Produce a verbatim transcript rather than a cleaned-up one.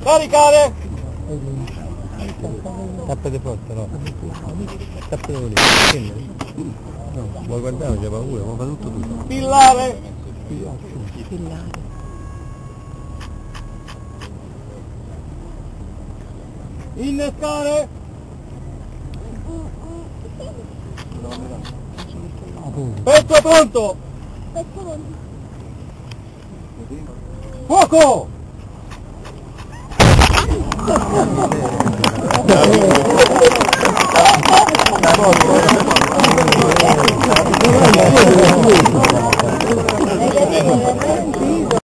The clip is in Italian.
Caricare! Tappate forte, no? Tappate volete, scendere. No, vuoi guardare, c'è paura, ma fa tutto tu. Spillare! Spillare. Innescare! Pezzo pronto! Fuoco! La